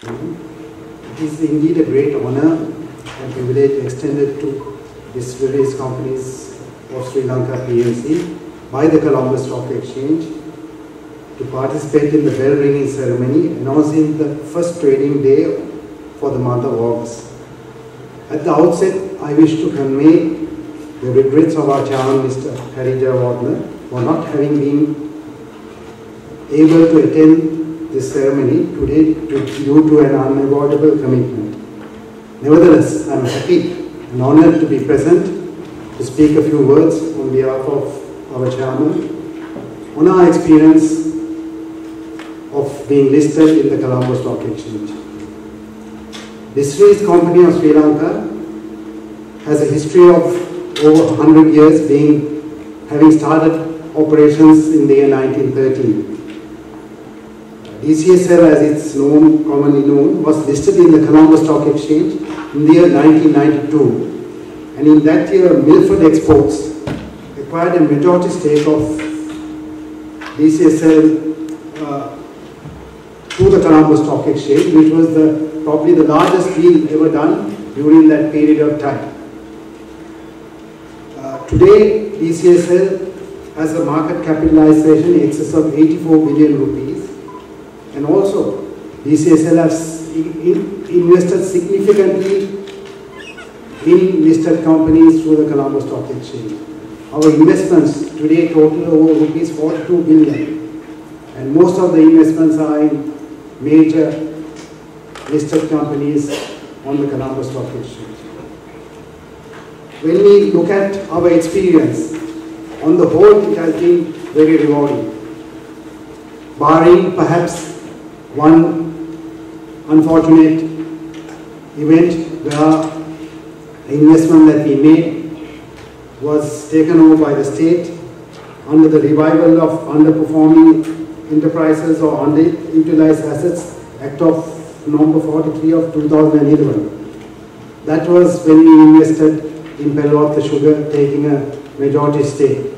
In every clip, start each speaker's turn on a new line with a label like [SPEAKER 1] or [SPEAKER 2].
[SPEAKER 1] It is indeed a great honor and privilege extended to Distilleries Companies of Sri Lanka PLC by the Colombo Stock Exchange to participate in the bell ringing ceremony announcing the first trading day for the month of August. At the outset, I wish to convey the regrets of our chairman, Mr. Harry Jayawardena, for not having been able to attend this ceremony today due to an unavoidable commitment. Nevertheless, I am happy and honoured to be present to speak a few words on behalf of our chairman on our experience of being listed in the Colombo Stock Exchange. Distilleries Company of Sri Lanka has a history of over 100 years, having started operations in the year 1913. DCSL, as it's commonly known, was listed in the Colombo Stock Exchange in the year 1992. And in that year, Milford Exports acquired a majority stake of DCSL to the Colombo Stock Exchange, which was probably the largest deal ever done during that period of time. Today, DCSL has a market capitalization in excess of 84 billion rupees. And also, DCSL has invested significantly in listed companies through the Colombo Stock Exchange. Our investments today total over rupees 42 billion. And most of the investments are in major listed companies on the Colombo Stock Exchange. When we look at our experience, on the whole, it has been very rewarding. Barring perhaps one unfortunate event where the investment that we made was taken over by the state under the Revival of Underperforming Enterprises or Underutilized Assets Act of Number 43 of 2011. That was when we invested in Pelwatta Sugar, taking a majority stake.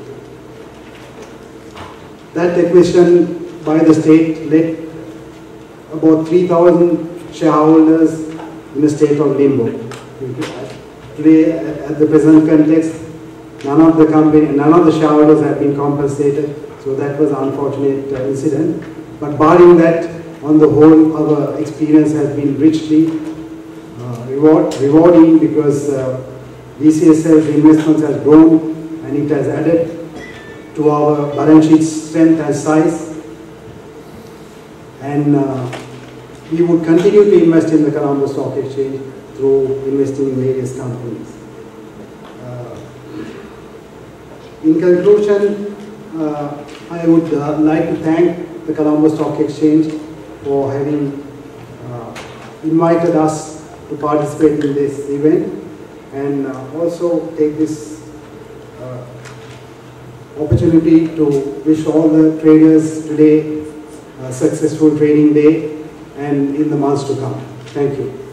[SPEAKER 1] That acquisition by the state led about 3,000 shareholders in a state of limbo. Today, at the present context, none of the shareholders have been compensated, so that was an unfortunate incident. But barring that, on the whole, our experience has been richly rewarding because DCSL's investments has grown and it has added to our balance sheet strength and size. And we would continue to invest in the Colombo Stock Exchange through investing in various companies. In conclusion, I would like to thank the Colombo Stock Exchange for having invited us to participate in this event, and also take this opportunity to wish all the traders today a successful trading day and in the months to come. Thank you.